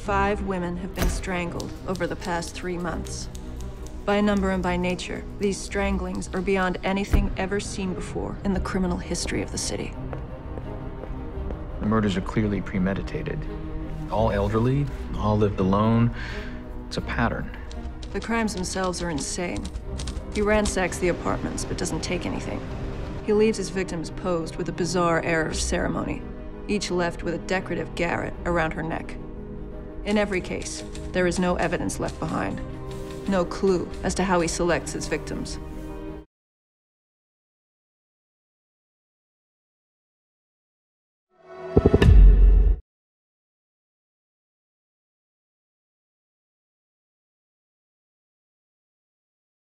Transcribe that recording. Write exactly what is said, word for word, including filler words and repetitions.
Five women have been strangled over the past three months. By number and by nature, these stranglings are beyond anything ever seen before in the criminal history of the city. The murders are clearly premeditated. All elderly, all lived alone. It's a pattern. The crimes themselves are insane. He ransacks the apartments, but doesn't take anything. He leaves his victims posed with a bizarre air of ceremony, each left with a decorative garret around her neck. In every case, there is no evidence left behind. No clue as to how he selects his victims.